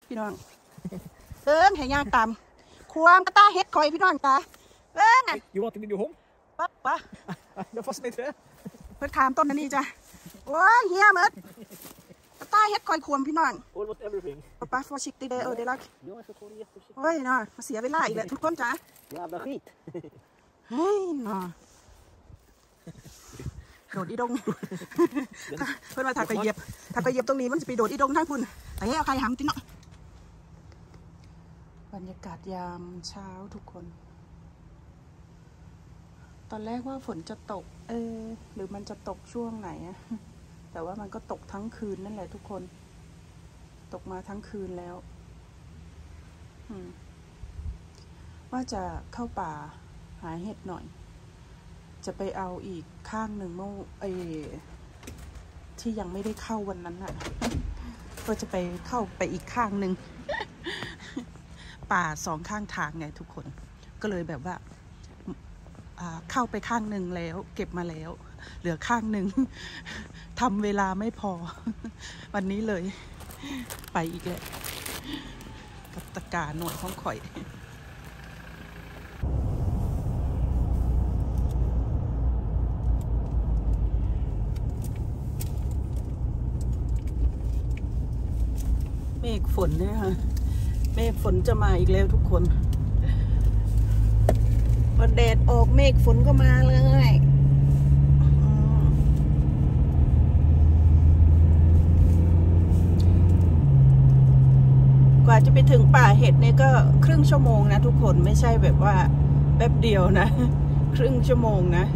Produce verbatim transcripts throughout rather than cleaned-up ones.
พี่น้องเอิ้งให้ย่างตามความกระตาเฮ็ดคอยพี่น้องตาเอิ้ง You want to video home? ปั๊บปะ Det fastnar inte det. เพิ่นถามต้นอันนี้จ้ะโอ้ยเฮียหมดกระตาเฮ็ดคอยควมพี่น้อง Almost everything. ป๊าป๊าฟอชิกตีเดอเออเดี๋ยวรัก Ja, jag får ta det jätteförsiktigt. โอ้ยเนาะมาเสียเวลาอีกแล้วทุกคนจ้ะ Jävla skit. เฮ้ยเนาะโดดอีดงเพิ่นมาถักไปเหยียบถักไปเหยียบตรงนี้มันจะไปโดดอีดงทั้งคุณไปให้เอาใครหำติเนาะบรรยากาศยามเช้าทุกคนตอนแรกว่าฝนจะตกเออหรือมันจะตกช่วงไหนอะแต่ว่ามันก็ตกทั้งคืนนั่นแหละทุกคนตกมาทั้งคืนแล้วว่าจะเข้าป่าหาเห็ดหน่อยจะไปเอาอีกข้างหนึ่งเมื่อไอที่ยังไม่ได้เข้าวันนั้นน่ะก็จะไปเข้าไปอีกข้างหนึ่งป่าสองข้างทางไงทุกคนก็เลยแบบว่าเข้าไปข้างหนึ่งแล้วเก็บมาแล้วเหลือข้างหนึ่งทำเวลาไม่พอวันนี้เลยไปอีกแล้วกับตะกาหน่วยของข่อยเมฆฝนเนี่ยค่ะเมฆฝนจะมาอีกแล้วทุกคนพอแดดออกเมฆฝนก็มาเลยกว่าจะไปถึงป่าเห็ดเนี่ยก็ครึ่งชั่วโมงนะทุกคนไม่ใช่แบบว่าแป๊บเดียวนะครึ่งชั่วโมงนะ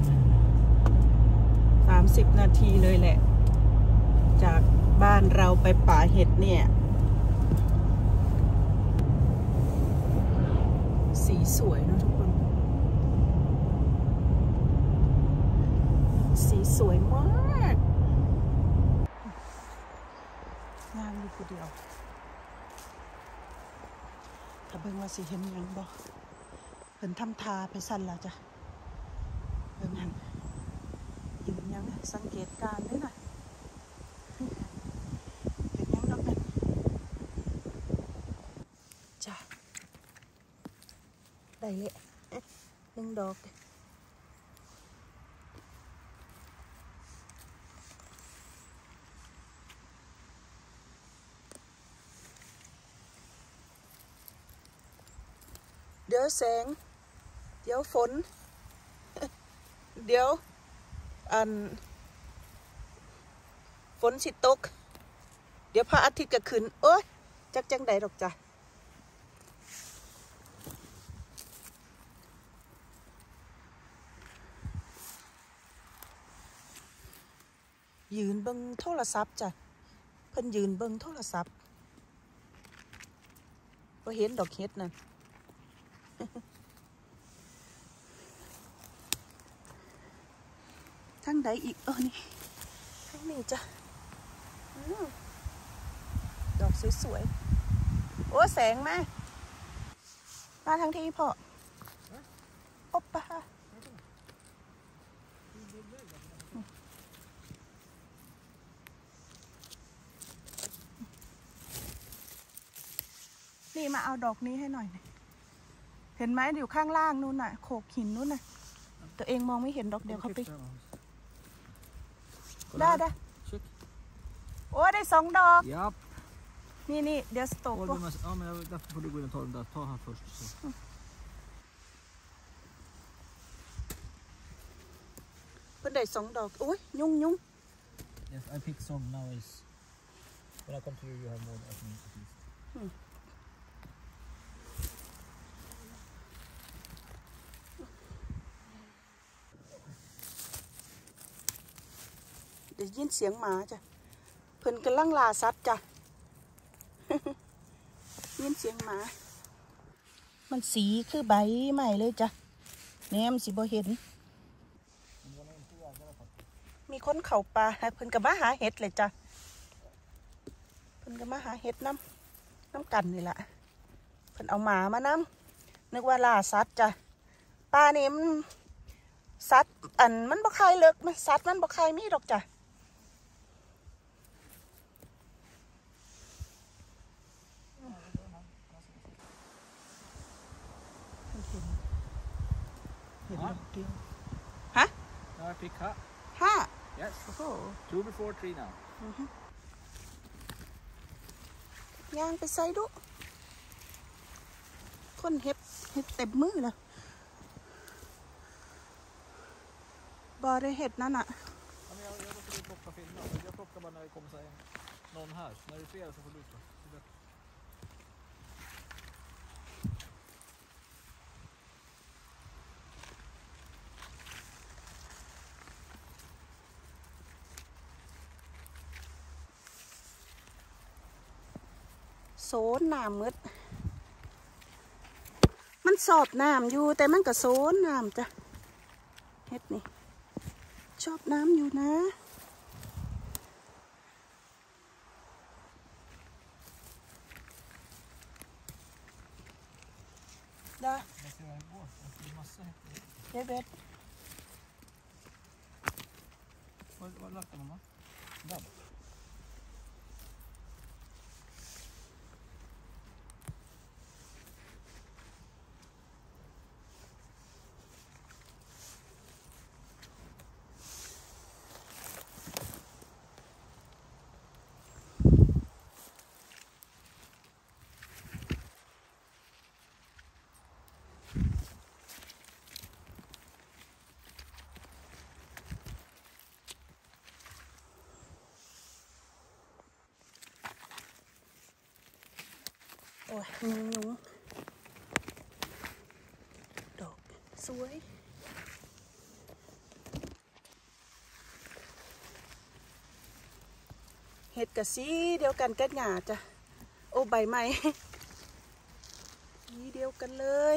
สามสิบนาทีเลยแหละจากบ้านเราไปป่าเห็ดเนี่ยสีสวยนะทุกคนสีสวยมากงามอยู่คนเดียวถ้าเบิ่งว่าสีเห็นยังบ่เป็นทำทาไปสั่นแล้วจ้ะเบิ่งหันยืนยังสังเกตการณ์ด้วยนะเห็นยังดอกนั้นจ้ะได้เลยหนึ่งดอกเดี๋ยวแสงเดี๋ยวฝนเดี๋ยวอันฝนสิตกเดี๋ยวพระอาทิตย์ก็ขึ้นโอ๊ยจักจังใดดอกจ้ะยืนเบิ่งโทรศัพท์จ้ะเพิ่นยืนเบิ่งโทรศัพท์บ่เห็นดอกเห็ดนั่นทั้งใดอีกเออนี่ทั้งนี้จ้ะดอกสวยๆโอ้แสงมามาทั้งที่พ่อโอปป้านี่มาเอาดอกนี้ให้หน่อยเห็นไหมอยู่ข้างล่างนู่นน่ะโขกหินนู่นน่ะตัวเองมองไม่เห็นดอกเดียวเขาไปได้ได้โอ้ได้สองดอกนี่นี่เดี๋ยวสต็อกก็เพิ่นได้สองดอกโอ้ยยุ่งยุ่ง Yes, I pick some now is when I come to you you have more at least. ได้ยินเสียงหมาจ้ะเพิ่นกำลังล่าสัตว์จ้ะ ยินเสียงหมามันสีคือใบใหม่เลยจ้ะแนมสิบ่เห็นมีคนเข้าป่าเพิ่นก็มาหาเห็ดเลยจ้ะเพิ่นก็มาหาเห็ดน้ำน้ำกันนี่แหละเพิ่นเอาหมามาน้ำนึกว่าล่าสัตว์จ้ะป่านี่มันสัตว์อันมันบ่ใครเลิกมันสัตว์มันบ่ใครมีดอกจ้ะเดียวฮะ Now I pick half. ห้า Yes. โอ้โห Two before three now. ย่างไปใส่ดุคนเห็ดเห็ดเต็มมือแล้วบอได้เห็ดนั่นอ่ะ Ja, men jag, jag låter dig plocka filmen. Jag plockar bara när det kommer så här någon här. När det är flera så får du ta. Det är bättre. โซนน้ำมืดมันสอบน้ำอยู่แต่มันก็โซนน้ำจ้ะเฮ็ดนี่ชอบน้ำอยู่นะได้ Jag ser vad det går. Det är massor. เด็ดเด็ด Var var lagt den mamma? Där. โอ้ยยุงยุงดอกสวยเห็ดกับสีเดียวกันกับหญ้าจ้ะโอ้ใบไม้สีเดียวกันเลย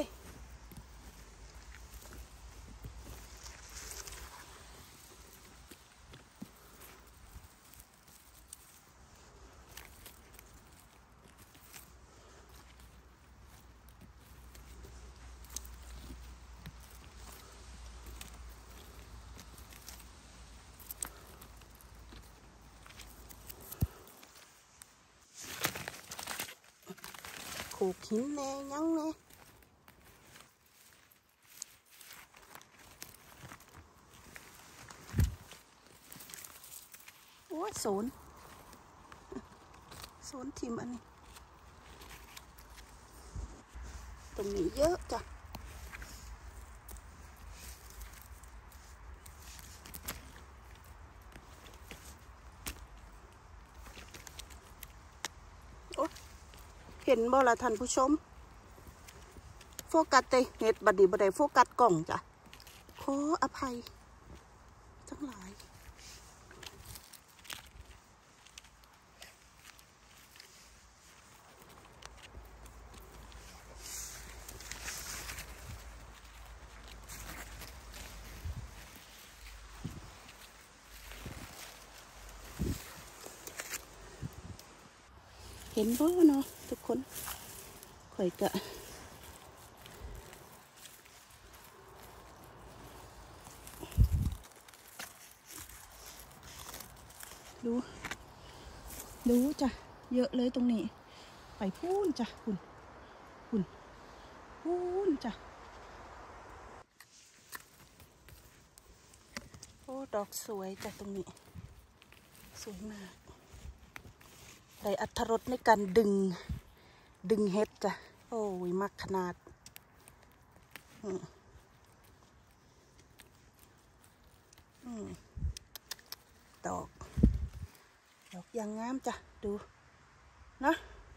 โขกหินแน่ยังแน่โอ้ยโซนโซนทิมอันนี้ตรงนี้เยอะจ้ะเห็นบ่ล่ะท่านผู้ชมโฟกัสเตเน็ตบัดดีบัดใดโฟกัสกล่องจ้ะขออภัยทั้งหลายเห็นบ่เนาะทุกคนข่อยกะดูดูจ้ะเยอะเลยตรงนี้ไปพูนจ้ะคุณคุณพูนจ้ะโอ้ดอกสวยจ้ะตรงนี้สวยมากได้อรรถรสในการดึงดึงเห็ดจ้ะโอ้ยมากขนาดอืมอืมดอกดอกยางงามจ้ะดูนะ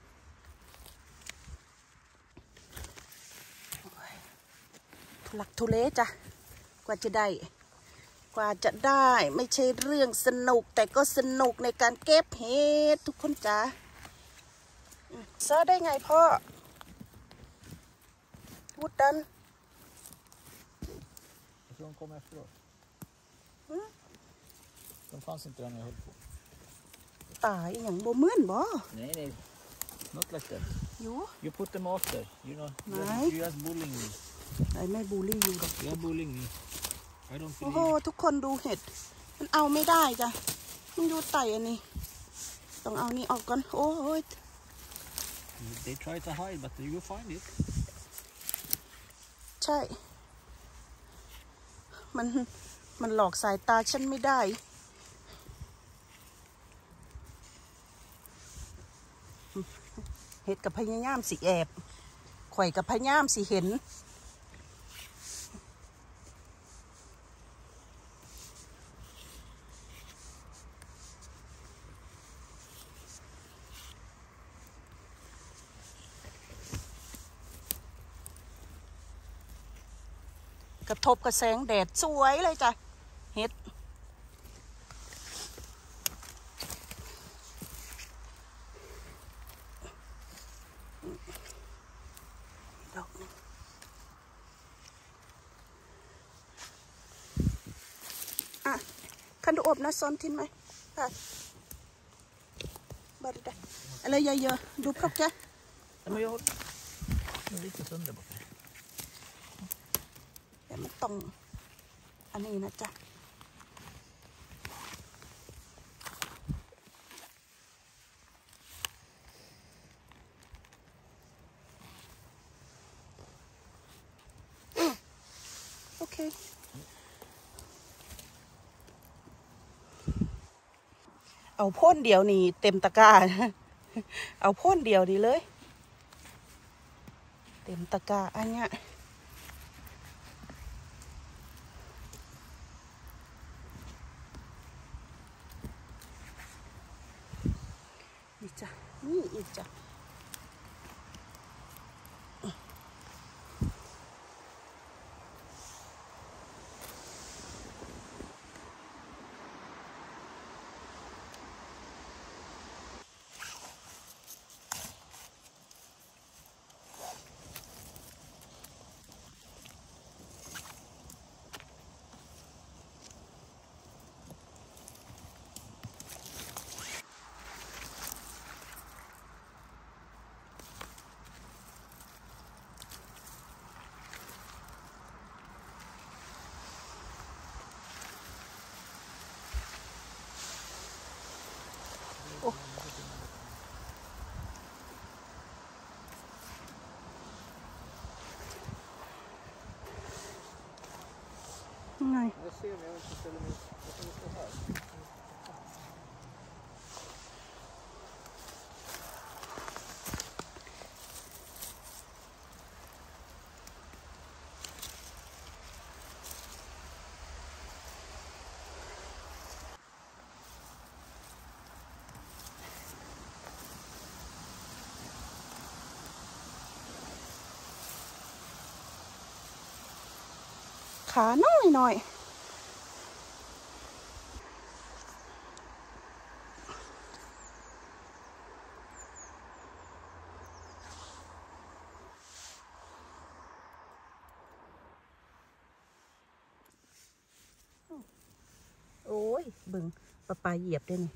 ทุลักทุเลจ้ะกว่าจะได้กว่าจะได้ไม่ใช่เรื่องสนุกแต่ก็สนุกในการเก็บเห็ดทุกคนจ้ะเซอร์ได้ไงพ่อพูดดัน Jag tror de kom efteråt. Mm. De fanns inte där när jag höll på. ตายอย่างบ่เหมือนบ่ Nej, nej. Not like that. อยู่ You put them after. You know. You Nej. are, you are bullying me. ไอ้ไม่บูลลี่อยู่ดอก You are bullying me. I don't โอ้โห believe. ทุกคนดูเห็ดมันเอาไม่ได้จ้ะมันอยู่ไต่อันนี้ต้องเอานี่ออกก่อนโอ้ย They try to hide, but you will find it. ใช่มันมันหลอกสายตาฉันไม่ได้เห็ดกับพญายามสิแอบข่อยกับพญายามสิเห็นกระทบกับแสงแดดสวยเลยจ้ะเห็ดดอกนึงอ่ะคันดูอบนะซ้อนทิ้นไหมค่ะบาร์ได้อะไรเยอะๆดูพวกแก Men jag har lite sönder borta. แต่มันต้องอันนี้นะจ๊ะโอเคเอาพ่นเดียวนี่เต็มตะกร้าเอาพ่นเดียวดีเลยเต็มตะกร้าอันเนี้ยนี่จ้ะนี่อีกจ้ะไง Jag ser men jag vill inte ställa mig. Jag ska stå här. ขาน้อยหน่อยโอ้ยเบิ่งปลาปลาเหยียบด้วยนี่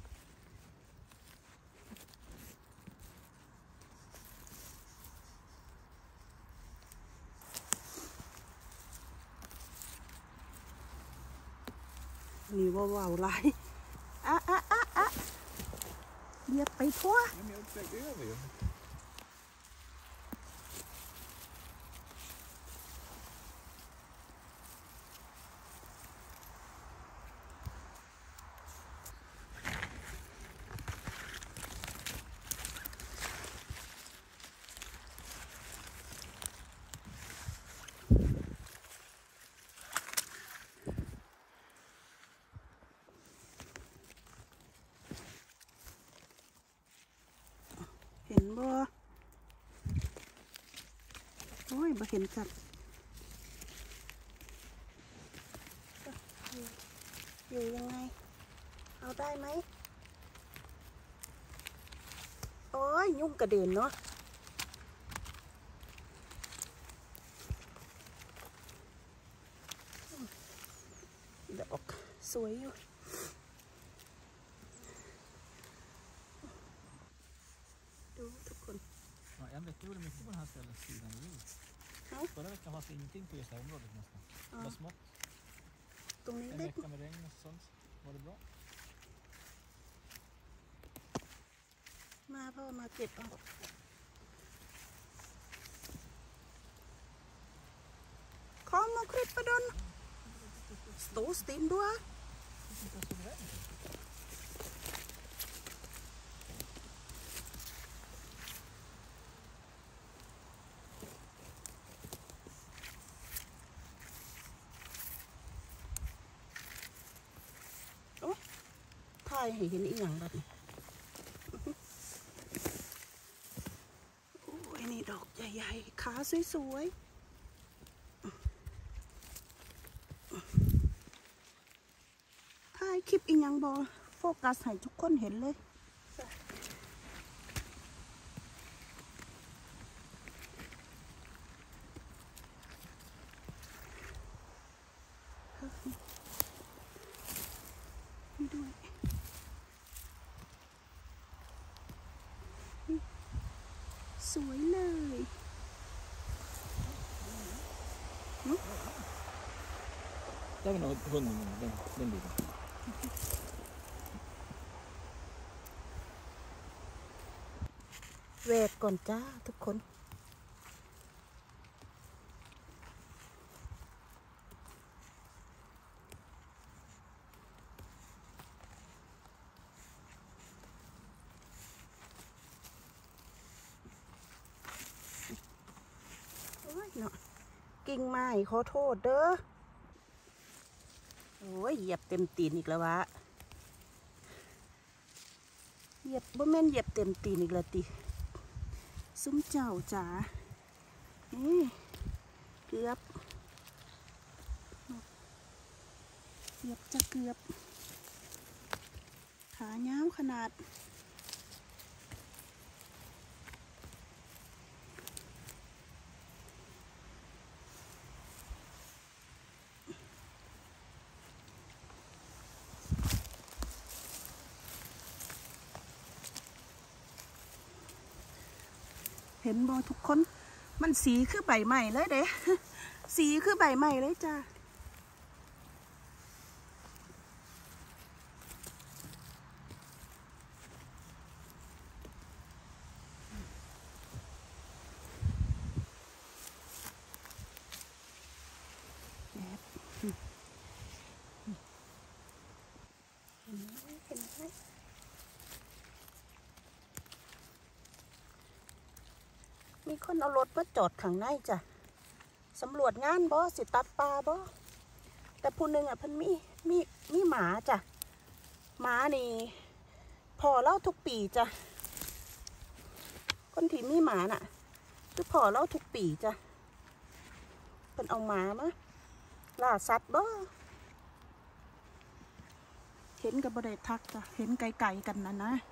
นี่ว่าว่าวลายอ่ะอ่ะอ่ะอ่ะเหยียบไปทั่ว Men jag upptäckte över ju. เห็นบ่โอ้ยบ่เห็นจัดอยู่ยังไงเอาได้ไหมโอ้ยยุ่งกระเด็นเนาะดอกสวยอยู่ดูทุกคน Ja, en vecka var det mycket på den här stället sidan i jul. Ja. Förra veckan fanns det ingenting på just det här området nästan. Det var smått. ตรงนี้ En เล็ก vecka med regn och sånt. Var det bra? มาพ่อมาเก็บเอาขอมาคลิปประดน Storsten du? Ủa, thay hay cái này nhằng vậy? Ôi, này đọt dài-dài, khá sôi-sôi.ถ่ายคลิปอีกยังบอโฟกัสให้ทุกคนเห็นเลยนี่ด้วยสวยเลย Det är nog hunden, den, den biten. แวกก่อนจ้าทุกคนโอ้ยเนาะกิ่งไม้ขอโทษเด้อโอ้ยเหยียบเต็มตีนอีกแล้ววะเหยียบบ่แม่นเหยียบเต็มตีนอีกแล้วติซุ้มเจ้าจ๋านี่เกือบเกือบจะเกือบขาเง้าขนาดเห็นบอทุกคนมันสีคือใบใหม่เลยเด้ สีคือใบใหม่เลยจ้าเห็นไหมเห็นไหมมีคนเอารถมาจอดข้างในจ้ะสำรวจงานบ่สิตัดปลาบ่แต่ผู้หนึ่งอ่ะเพิ่นมีมีมีหมาจ้ะหมานี่พอเล่าทุกปีจ้ะคนที่มีหมาน่ะคือพอเล่าทุกปีจ้ะเพิ่นเอาหมามาล่าสัตว์บ่เห็นกับบ่ได้ทักจ้ะเห็นไกลๆกันนะนะ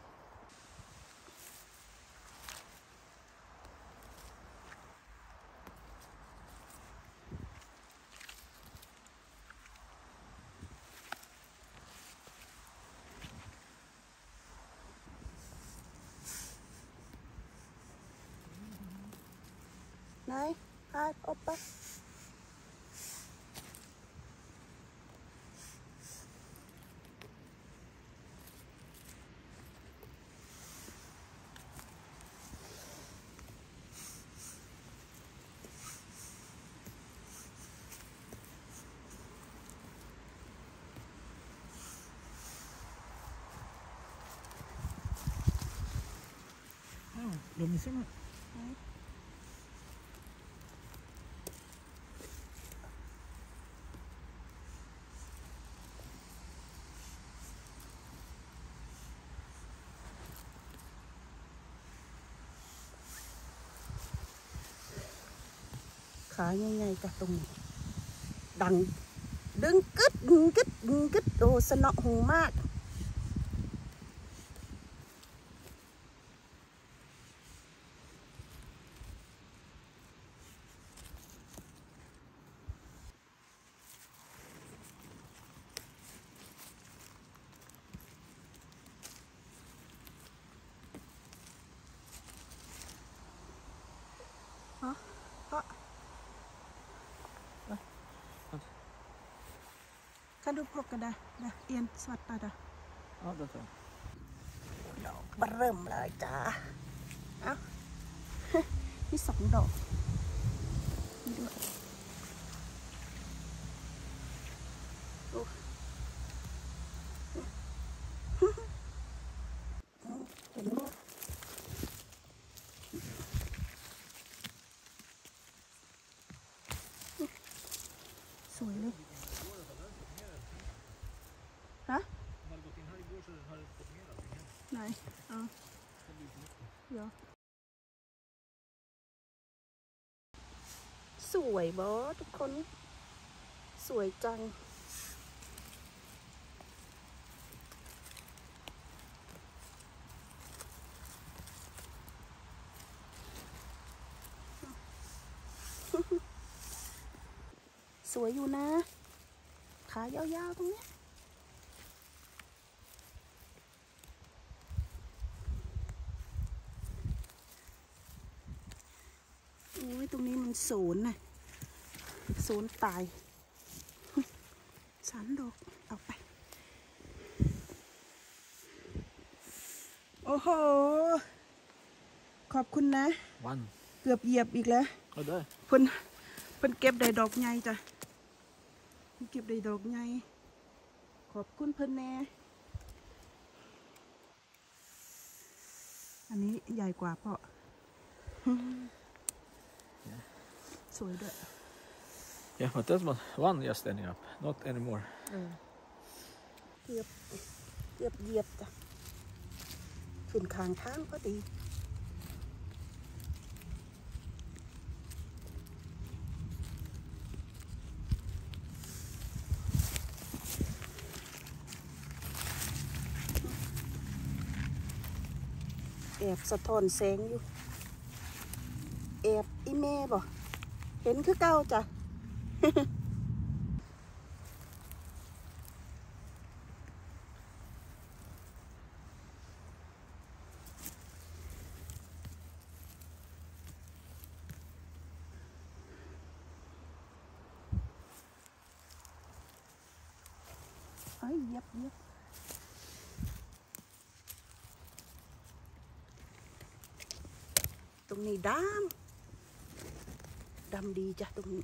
ไหนพาออกไป De är sina. ขาใหญ่ๆจากตรงนี้ดังดึงกึดดึงกึดดึงกึดโอ้สนอหูมากฮะฮะkan du plocka där, där en svarta där. Ja, det tar jag. ดอกเริ่มเลยจ้าเอ้า มีสองดอกนี่ด้วยวยเลยฮะไหนอ่ะเดี๋ยวสวยบอทุกคนสวยจังสวยอยู่นะขายาวๆตรงเนี้ยโอ้ยตรงนี้มันศูนย์นะศูนย์ตายสามดอกเอาไปโอ้โหขอบคุณนะวันเกือบเหยียบอีกแล้วเพิ่นเพิ่นเก็บได้ดอกใหญ่จ้ะเก็บได้ดอกใหญ่ขอบคุณเพิ่นแน่อันนี้ใหญ่กว่าเพราะสวยด้วย Yeah, but that was one just ending up, not anymore. เกือบเกือบเหยียบจ้ะขึ้นข้างทางก็ดีแอบสะท้อนแสงอยู่แอบอีเม่บ่เห็นคือเก่าจ้ะ เอ้ยเย็บเย็บตรงนี้ดำดำดีจ้ะตรงนี้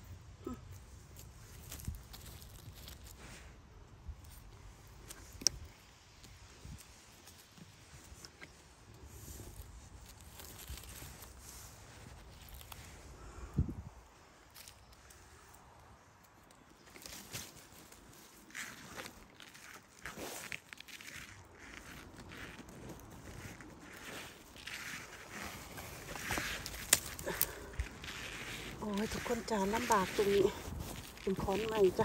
โอ้ยทุกคนจะลำบากตรงนี้เป็นค้อนใหม่จ้ะ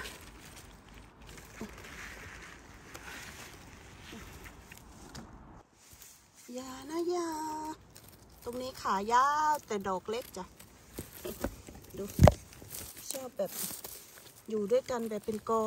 ยานะยาตรงนี้ขายาวแต่ดอกเล็กจ้ะดูชอบแบบอยู่ด้วยกันแบบเป็นกอ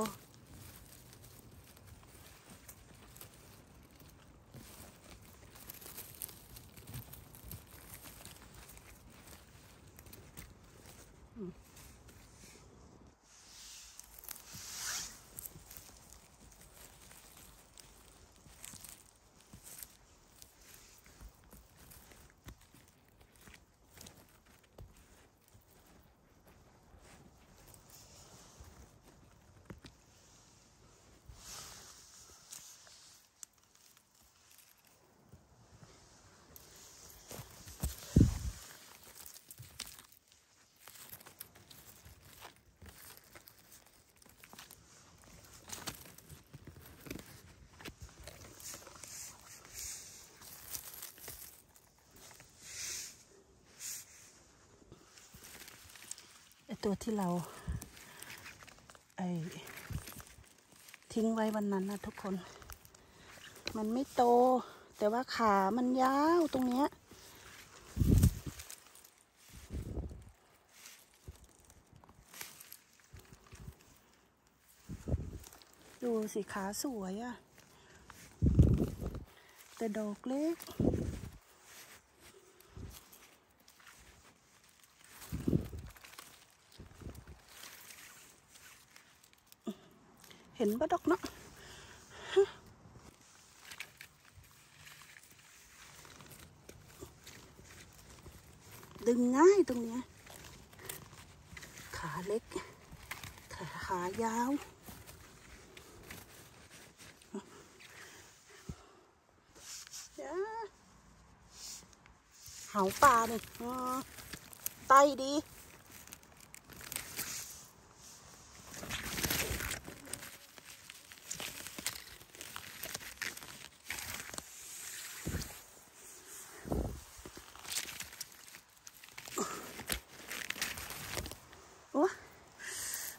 ตัวที่เราไอทิ้งไว้วันนั้นนะทุกคนมันไม่โตแต่ว่าขามันยาวตรงเนี้ยดูสิขาสวยอะแต่ดอกเล็กเห็นปะดอกเนาะดึงง่ายตรงเนี้ยขาเล็กขาขายาวเหาปลาเนี่ยไตดี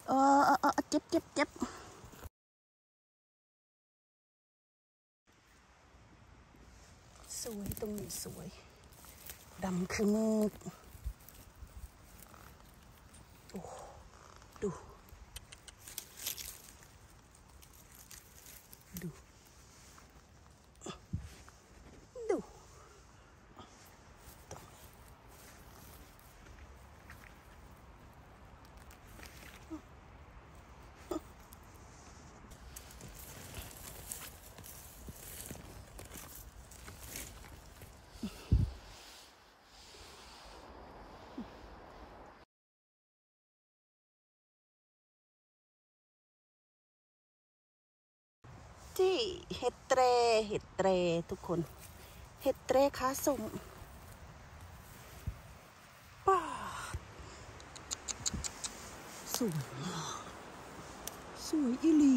เออเออเออเจ็บเจ็บเจ็บสวยตรงนี้สวยดำคือมืดโอ้ดูดูดูที่เห็ดเตรเห็ดเตรทุกคนเห็ดเตรขาส่งป้าสวยสวยอีหลี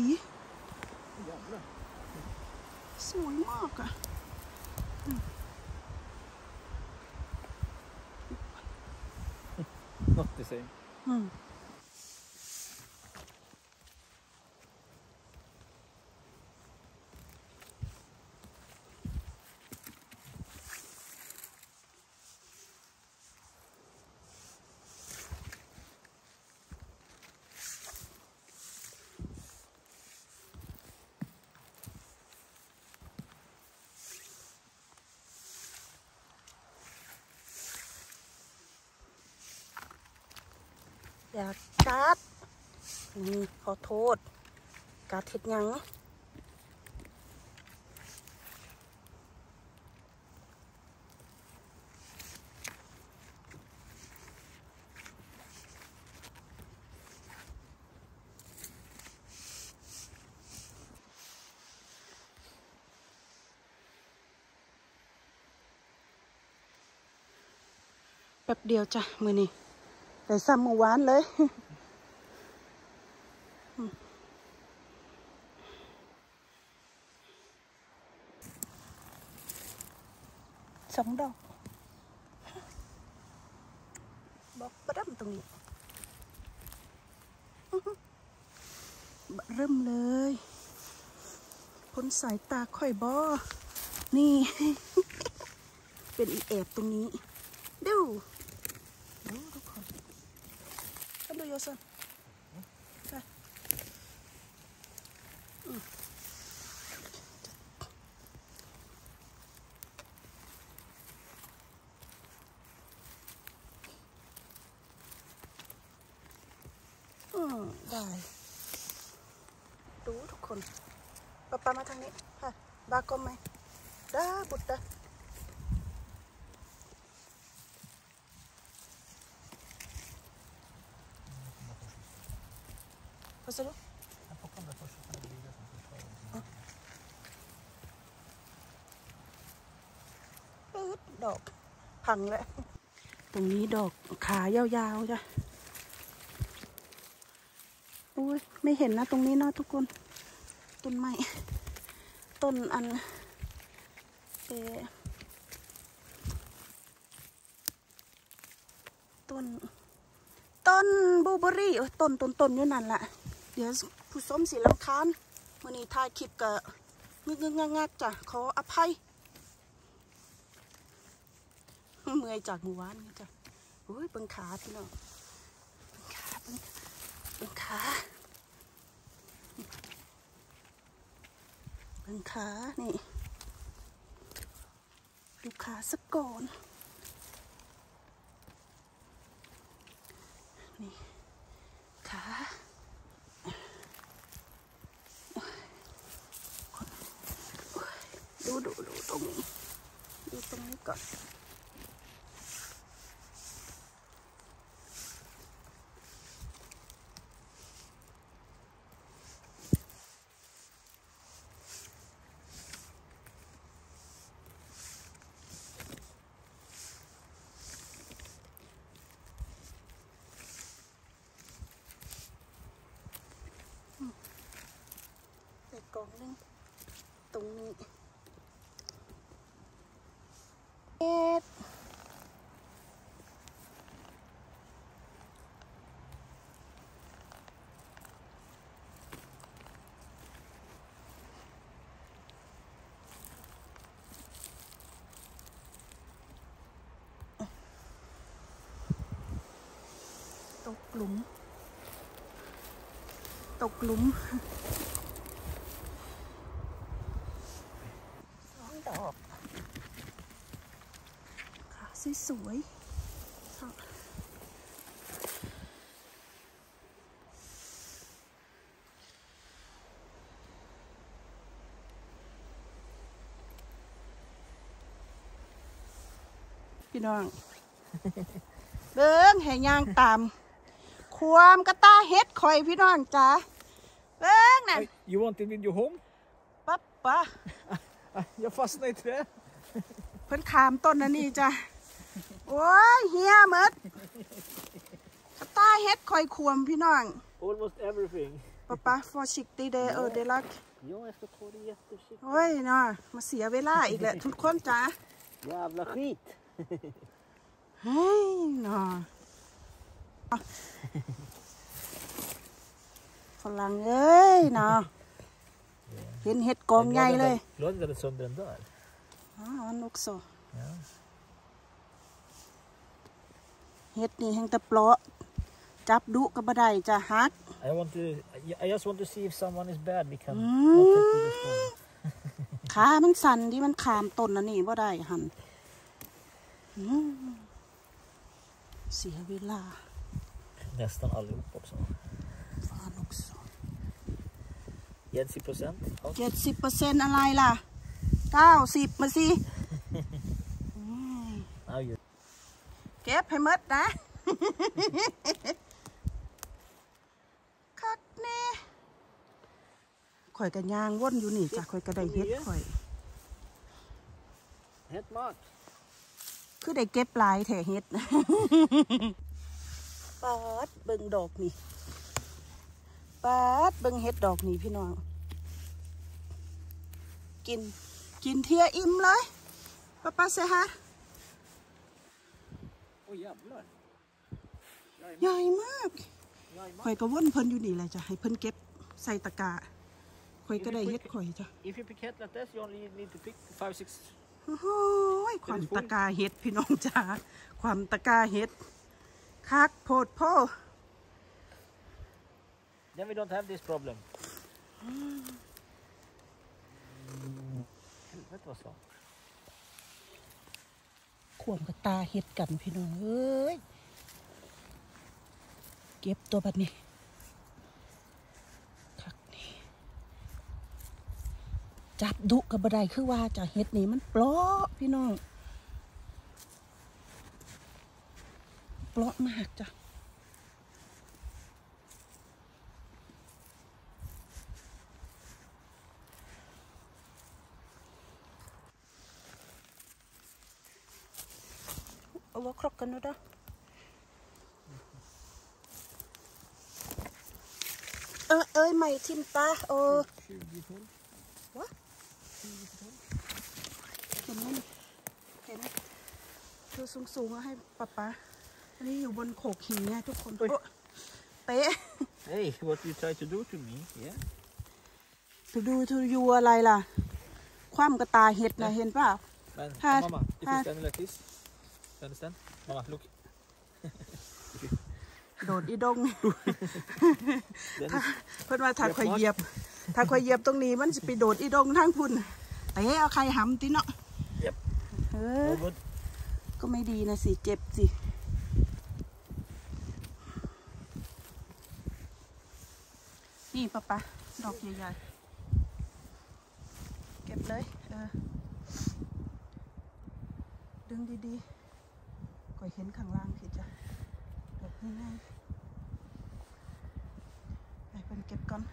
สวยมากอะ Not the same. อืมอยากกัดนี่ขอโทษกัดเห็ดหยังแป๊บเดียวจ้ะมือนี้แต่ซ้ำเมื่อวานเลย สองดอกบอกประดับตรงนี้เริ่มเลยพ้นสายตาค่อยบอนี่ เป็นอีแอบตรงนี้ดูดูทุกคนท่านดูโยสันไปอืมอืมได้ดูทุกคนป้าป้ามาทางนี้ค่ะบากลมไหมดาบุตรดาพอสรุป Jag plockar den där först så kan det bli det som förstör. ปื๊ดดอกพังแล้วตรงนี้ดอกขายาวๆจ้ะอุ้ยไม่เห็นนะตรงนี้เนาะทุกคนต้นไม้ต้นอันเอต้นต้นบลูเบอร์รี่เออต้นต้นต้นอยู่นั่นแหละเดี๋ยวผู้ส้มสีลำคาญวันนี้ถ่ายคลิปกับงึกงึกงักๆจ้ะขออภัยเมื่อยจากหมู่บ้านนี่จ้ะโอ้ยเบิ่งขาพี่น้องเบิ่งขาเบิ่งเบิ่งขาเบิ่งขานี่ดูขาสักก่อนนี่ขาดูดูดูตรงนี้ดูตรงนี้ก่อนใส่กล่องนึงตรงนี้เอ็ดหลุมตกหลุมสองดอกขาสวยๆพี่น้อง เบิ้งให้ย่างตามความกระตาเฮ็ดข่อยพี่น้องจ้าเบิ้งนั่น You want the video home? ปั๊บปะ Jag fastnade i trä. เพิ่นขามต้นนั่นนี่จ้ะโอ้ยเฮียหมดกระตาเฮ็ดข่อยควมพี่น้อง Almost everything. ป๊าป๊า forsiktig det är ödelagt Ja, jag ska ta det jätteförsiktigt. โอ้ยเนาะมาเสียเวลาอีกแหละทุกคนจ้า Jävla skit. เฮ้ยเนาะฝรั่งเอ้ยเนาะเห็นเห็ดกองใหญ่เลย Glad att det sönder den där. อ๋ออันนกโซ Ja. เห็ดนี่แห่งตะเปราะจับดุก็บ่ได้จะฮัก I want to. I just want to see if someone is bad. We can. Mm. Not take to the phone. ขามันสั่นที่มันขามต้นนั่นนี่บ่ได้หันอืมเสียเวลา Nästan allihop också. ฟ้านกโซ Jensi procent. เจ็ดสิบเปอร์เซ็นต์อะไรล่ะเก้าสิบมาสิ Now you. เก็บให้หมดนะ คักแน่ข่อยกันยางว่นอยู่นี่จ้ะข่อยก็ได้เฮ็ดข่อย Het mat. คือได้เก็บหลายแถเฮ็ด ปาดเบิ่งดอกนี่ปาดเบิ่งเฮ็ดดอกนี่พี่น้องกินกินเทียอิ่มเลยป้าป้าเสฮะ Oj jävlar. ใหญ่มากข่อยก็ว่นเพิ่นอยู่นี่แหละจ้ะให้เพิ่นเก็บใส่ตะกร้าข่อยก็ได้เฮ็ดข่อยจ้ะ If you pick het like this, you only need to pick five, six. โอ้โหความตะกร้าเฮ็ดพี่น้องจ้าความตะกร้าเฮ็ดคักโพดโพ Then we don't have this problem. Helvete vad svårt. ขวมกับตาเฮ็ดกันพี่น้องเอ้ยเก็บตัวแบบนี้คักนี่จับดุกับบ่ได้คือว่าจะเฮ็ดนี่มันเปราะพี่น้องเปราะมากจ้ะเอาว่าครกกันดูด้เออเอ้ยไม่ทิมตาโอ้ tjugo ton. วะเห็นไหมนี่เห็นไหมเธอสูงๆให้ป๊าป๊าอันนี้อยู่บนโขกหินไงทุกคนโอ้เตะ Hey, what you try to do to me? Yeah. ทูดูทูยูอะไรล่ะ ความกระตาเห็ดนะเห็นเปล่า Men Här, mamma, if här. you stand like this. You understand? Mamma, look. โดดอีดง Then เพิ่นว่าถ้าข่อยเหยียบ ถ้าข่อยเหยียบตรงนี้มันจะไปโดดอีดงทั้งพุ่นเตะเอาใครหำติเนาะ Yep. เออ no good. ก็ไม่ดีนะสิเจ็บสินี่ป๊าป๊าดอกใหญ่ๆเก็บเลยเออดึงดีๆก่อยเห็นข้างล่างผิดจ้ะดอกง่ายๆไปเป็นเก็บก่อน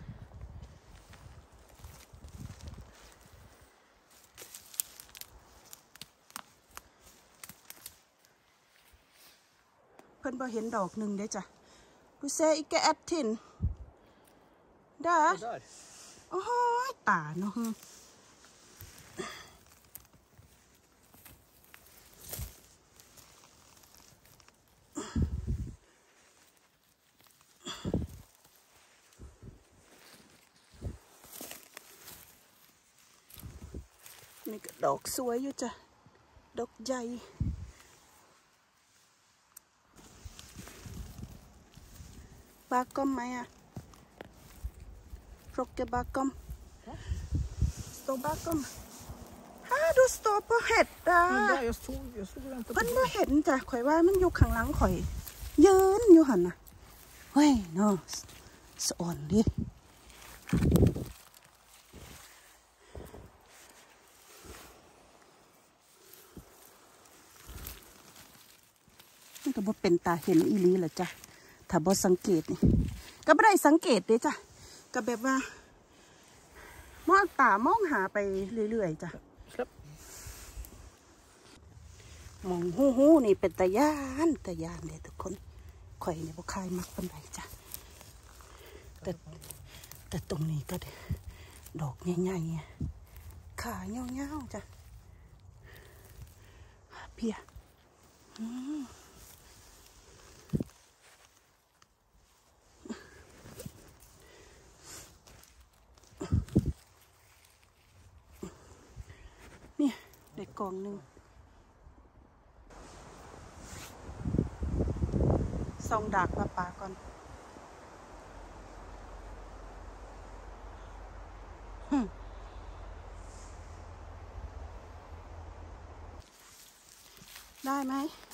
เพิ่นพอเห็นดอกหนึ่งได้จ้ะกูเซอีกแกแอดทินได้ Oh, där. โอ้ยตาเนาะฮึนี่ก็ดอกสวยอยู่จ้ะดอกใหญ่ bakom mig. Plocka bakom. Stå bakom. Här du står på hätta. Men där, jag såg, jag såg och väntade มัน på บ่เห็นจ้ะข่อยว่ามันอยู่ข้างหลังข่อยยืนอยู่หั่นน่ะเฮ้ยเนาะสะอ่อนดิมันก็บ่เป็นตาเห็นอีหลีล่ะจ้ะถ้าบ่สังเกตนี่ก็บ่ได้สังเกตเด้จ้ะก็แบบว่ามองตามองหาไปเรื่อยๆจ้ะ Släpp. มองหูหูนี่เป็นตะยานตะยานเลยทุกคนข่อยนี่บ่คายมักปานใดจ้ะแต่แต่ตรงนี้ก็ดอกใหญ่ๆขาเงาๆจ้ะเพียอืมเนี่ยเด็กกองหนึ่งส่องดักปลาปลาก่อนได้ไหม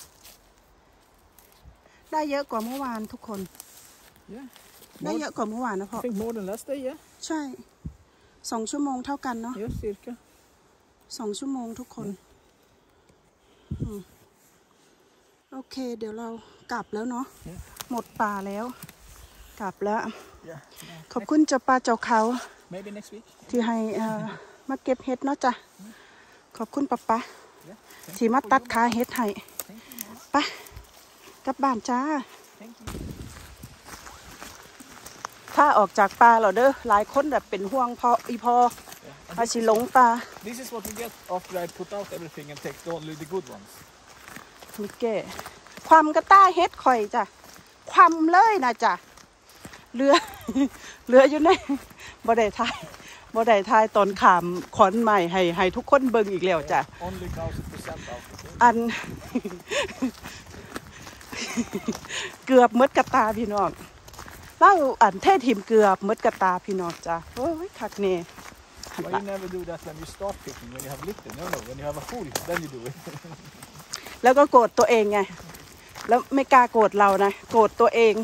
ได้เยอะกว่าเมื่อวานทุกคน Yeah. ได้เยอะกว่าเมื่อวานนะพ่อ I think more than last day, yeah? ใช่สองชั่วโมงเท่ากันเนาะ Yes, cirka. สองชั่วโมงทุกคนอืมโอเคเดี๋ยวเรากลับแล้วเนาะ Yeah. หมดป่าแล้ว กลับแล้ว Yeah. ขอบคุณเจ้าป่าเจ้าเขา Maybe next week. ที่ให้เอ่อมาเก็บเห็ดเนาะจ้ะขอบคุณป๊าป๊า Yeah. ที่มาตัดขาเห็ดให้ Thank you, Mom. ไปกลับบ้านจ้า Thank you. ถ้าออกจากป่าเราเด้อหลายคนแบบเป็นห่วงพออีพอ Yeah. อาชิหลงป่า This is what we get after I put out everything and take only the good ones. มีแก่ความกระต้าเฮ็ดข่อยจ้ะความเลยนะจ้ะเรือ เรืออยู่ในบ่ได้ทายบ่ได้ทายตอนขามขอนใหม่ให้ให้ทุกคนเบิ่งอีกแล้วจ้ะ Only thousand percent out. Okay? อัน เกือบหมดกระตาพี่น้องเล่าอันเทศทิมเกือบหมดกระตาพี่น้องจ้ะโอ้ยคักแน่ Why you never do that when you start picking, when you have little? No, no, when you have a full, then you do it. แล้วก็โกรธตัวเองไงแล้วไม่กล้าโกรธเรานะโกรธตัวเอง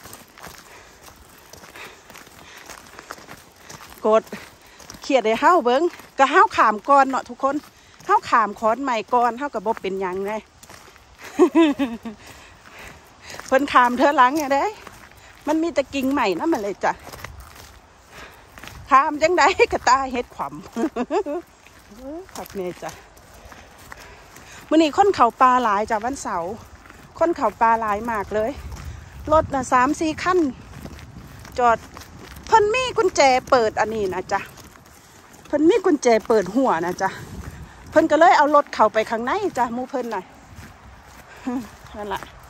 โกรธเขียดให้เฮาเบิ่งก็เฮาขามก่อนเนาะทุกคนเฮาขามขอนใหม่ก่อนเฮาก็บ่เป็นหยังไง เพิ่นขามเธอหลังไงเด้มันมีแต่กิ่งใหม่นะมันเลยจ้ะขามจังได๋ก็ตาเฮ็ดขวำขักเน่จ้ะมื้อนี้คนเข้าป่าหลายจ้ะวันเสาร์คนเข้าป่าหลายมากเลยรถน่ะ สามสี่ คันจอดเพิ่นมีกุญแจเปิดอันนี้นะจ๊ะเพิ่นมีกุญแจเปิดหัวนะจ๊ะเพิ่นก็เลยเอารถเข้าไปข้างในจ้ะหมู่เพิ่นน่ะนั่นล่ะ